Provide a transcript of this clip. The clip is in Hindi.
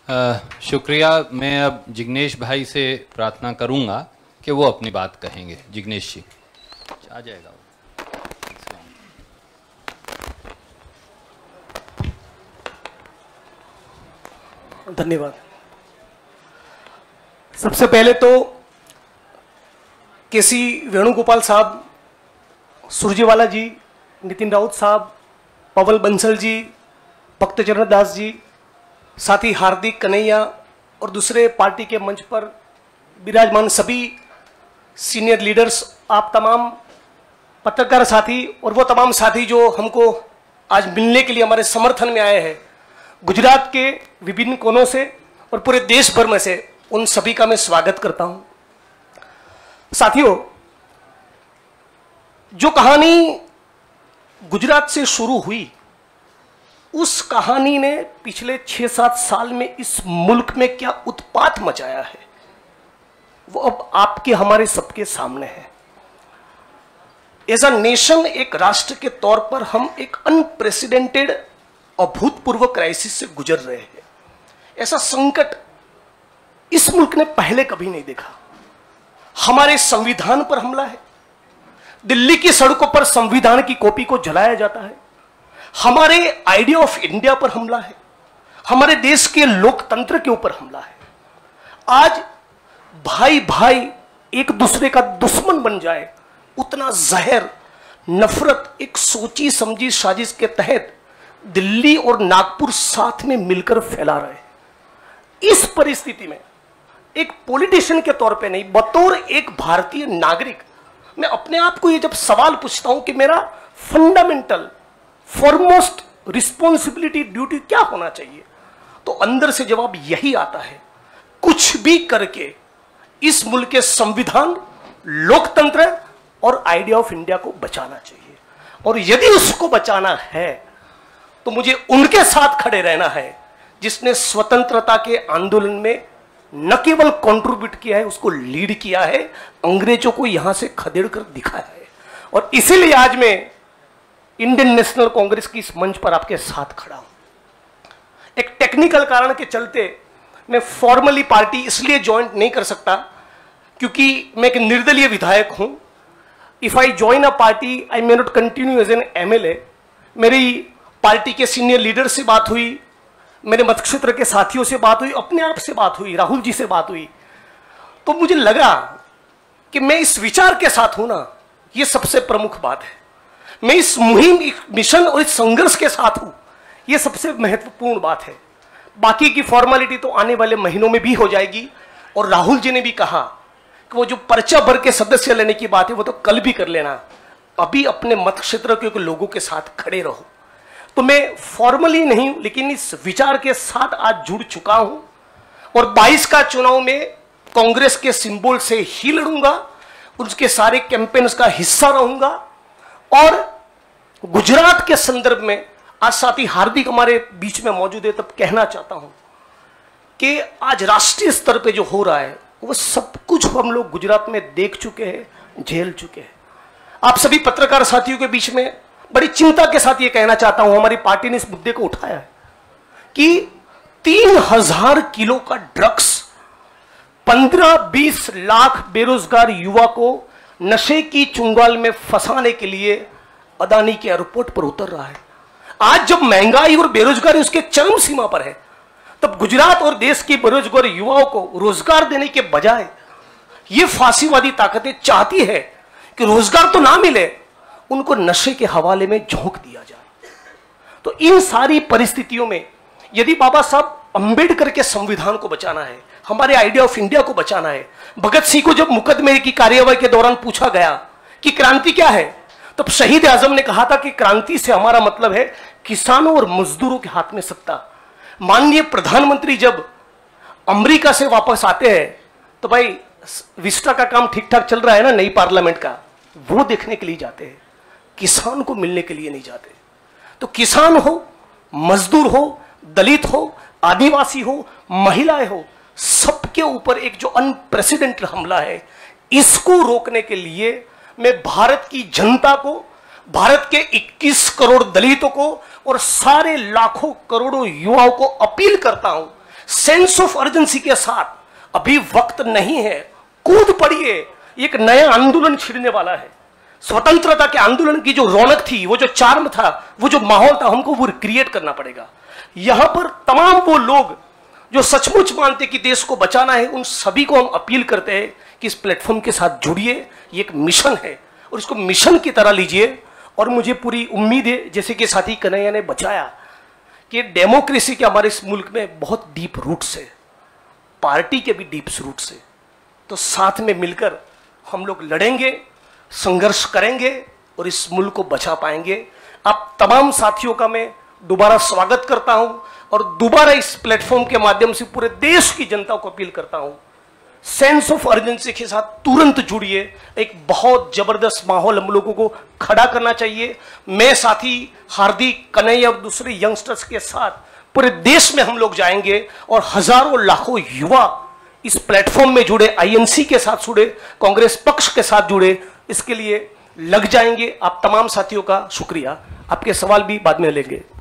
शुक्रिया। मैं अब जिग्नेश भाई से प्रार्थना करूंगा कि वो अपनी बात कहेंगे। जिग्नेश जी आ जाएगा। धन्यवाद। सबसे पहले तो केसी वेणुगोपाल साहब, सुरजेवाला जी, नितिन राउत साहब, पवन बंसल जी, भक्तचरण दास जी, साथ ही हार्दिक कन्हैया और दूसरे पार्टी के मंच पर विराजमान सभी सीनियर लीडर्स, आप तमाम पत्रकार साथी और वो तमाम साथी जो हमको आज मिलने के लिए हमारे समर्थन में आए हैं, गुजरात के विभिन्न कोनों से और पूरे देश भर में से, उन सभी का मैं स्वागत करता हूं। साथियों, जो कहानी गुजरात से शुरू हुई, उस कहानी ने पिछले 6-7 साल में इस मुल्क में क्या उत्पात मचाया है, वो अब आपके हमारे सबके सामने है। एज अ नेशन, एक राष्ट्र के तौर पर हम एक अनप्रेसिडेंटेड, अभूतपूर्व क्राइसिस से गुजर रहे हैं। ऐसा संकट इस मुल्क ने पहले कभी नहीं देखा। हमारे संविधान पर हमला है, दिल्ली की सड़कों पर संविधान की कॉपी को जलाया जाता है, हमारे आइडिया ऑफ इंडिया पर हमला है, हमारे देश के लोकतंत्र के ऊपर हमला है। आज भाई भाई एक दूसरे का दुश्मन बन जाए, उतना जहर, नफरत एक सोची समझी साजिश के तहत दिल्ली और नागपुर साथ में मिलकर फैला रहे हैं। इस परिस्थिति में एक पॉलिटिशियन के तौर पे नहीं, बतौर एक भारतीय नागरिक, मैं अपने आप को ये जब सवाल पूछता हूं कि मेरा फंडामेंटल फॉरमोस्ट रिस्पॉन्सिबिलिटी, ड्यूटी क्या होना चाहिए, तो अंदर से जवाब यही आता है, कुछ भी करके इस मुल्क के संविधान, लोकतंत्र और आइडिया ऑफ इंडिया को बचाना चाहिए। और यदि उसको बचाना है तो मुझे उनके साथ खड़े रहना है जिसने स्वतंत्रता के आंदोलन में न केवल कंट्रीब्यूट किया है, उसको लीड किया है, अंग्रेजों को यहां से खदेड़ कर दिखाया है। और इसीलिए आज मैं इंडियन नेशनल कांग्रेस की इस मंच पर आपके साथ खड़ा हूं। एक टेक्निकल कारण के चलते मैं फॉर्मली पार्टी इसलिए ज्वाइन नहीं कर सकता क्योंकि मैं एक निर्दलीय विधायक हूं। If I join a party, I may not continue as an MLA. मेरी पार्टी के सीनियर लीडर से बात हुई, मेरे मतक्षेत्र के साथियों से बात हुई, अपने आप से बात हुई, राहुल जी से बात हुई, तो मुझे लगा कि मैं इस विचार के साथ हूं ना, ये सबसे प्रमुख बात है। मैं इस मुहिम, मिशन और इस संघर्ष के साथ हूं, ये सबसे महत्वपूर्ण बात है। बाकी की फॉर्मेलिटी तो आने वाले महीनों में भी हो जाएगी। और राहुल जी ने भी कहा कि वो जो पर्चा भर के सदस्य लेने की बात है वो तो कल भी कर लेना, अभी अपने मत क्षेत्र के लोगों के साथ खड़े रहो। तो मैं फॉर्मली नहीं लेकिन इस विचार के साथ आज जुड़ चुका हूं और 22 का चुनाव में कांग्रेस के सिंबल से ही लड़ूंगा, उसके सारे कैंपेन्स का हिस्सा रहूंगा। और गुजरात के संदर्भ में आज साथी हार्दिक हमारे बीच में मौजूद है, तब कहना चाहता हूं कि आज राष्ट्रीय स्तर पे जो हो रहा है वो सब कुछ हम लोग गुजरात में देख चुके हैं, झेल चुके हैं। आप सभी पत्रकार साथियों के बीच में बड़ी चिंता के साथ ये कहना चाहता हूं, हमारी पार्टी ने इस मुद्दे को उठाया है कि 3000 किलो का ड्रग्स 15-20 लाख बेरोजगार युवा को नशे की चुंगाल में फंसाने के लिए अदानी के एयरपोर्ट पर उतर रहा है। आज जब महंगाई और बेरोजगारी उसके चरम सीमा पर है, तब गुजरात और देश के बेरोजगार युवाओं को रोजगार देने के बजाय ये फांसीवादी ताकतें चाहती है कि रोजगार तो ना मिले, उनको नशे के हवाले में झोंक दिया जाए। तो इन सारी परिस्थितियों में यदि बाबा साहब अंबेडकर के संविधान को बचाना है, हमारे आइडिया ऑफ इंडिया को बचाना है, भगत सिंह को जब मुकदमे की कार्यवाही के दौरान पूछा गया कि क्रांति क्या है, तब शहीद आजम ने कहा था कि क्रांति से हमारा मतलब है किसानों और मजदूरों के हाथ में सत्ता। माननीय प्रधानमंत्री जब अमेरिका से वापस आते हैं तो भाई विस्टा का काम ठीक ठाक चल रहा है ना, नई पार्लियामेंट का, वो देखने के लिए जाते हैं, किसान को मिलने के लिए नहीं जाते। तो किसान हो, मजदूर हो, दलित हो, आदिवासी हो, महिलाएं हो, सबके ऊपर एक जो अनप्रेसिडेंटेड हमला है, इसको रोकने के लिए मैं भारत की जनता को, भारत के 21 करोड़ दलितों को और सारे लाखों करोड़ों युवाओं को अपील करता हूं, सेंस ऑफ अर्जेंसी के साथ अभी वक्त नहीं है, कूद पड़िए, एक नया आंदोलन छिड़ने वाला है। स्वतंत्रता के आंदोलन की जो रौनक थी, वो जो चार्म था, वो जो माहौल था, हमको वो क्रिएट करना पड़ेगा। यहां पर तमाम वो लोग जो सचमुच मानते कि देश को बचाना है, उन सभी को हम अपील करते हैं कि इस प्लेटफॉर्म के साथ जुड़िए। ये एक मिशन है और इसको मिशन की तरह लीजिए। और मुझे पूरी उम्मीद है, जैसे कि साथी कन्हैया ने बचाया, कि डेमोक्रेसी के हमारे इस मुल्क में बहुत डीप रूट्स है, पार्टी के भी डीप रूट्स है। तो साथ में मिलकर हम लोग लड़ेंगे, संघर्ष करेंगे और इस मुल्क को बचा पाएंगे। आप तमाम साथियों का मैं दोबारा स्वागत करता हूं और दोबारा इस प्लेटफॉर्म के माध्यम से पूरे देश की जनता को अपील करता हूं, सेंस ऑफ अर्जेंसी के साथ तुरंत जुड़िए। एक बहुत जबरदस्त माहौल हम लोगों को खड़ा करना चाहिए। मैं साथी हार्दिक, कन्हैया और दूसरे यंगस्टर्स के साथ पूरे देश में हम लोग जाएंगे और हजारों लाखों युवा इस प्लेटफॉर्म में जुड़े, आईएनसी के साथ जुड़े, कांग्रेस पक्ष के साथ जुड़े, इसके लिए लग जाएंगे। आप तमाम साथियों का शुक्रिया। आपके सवाल भी बाद में लेंगे।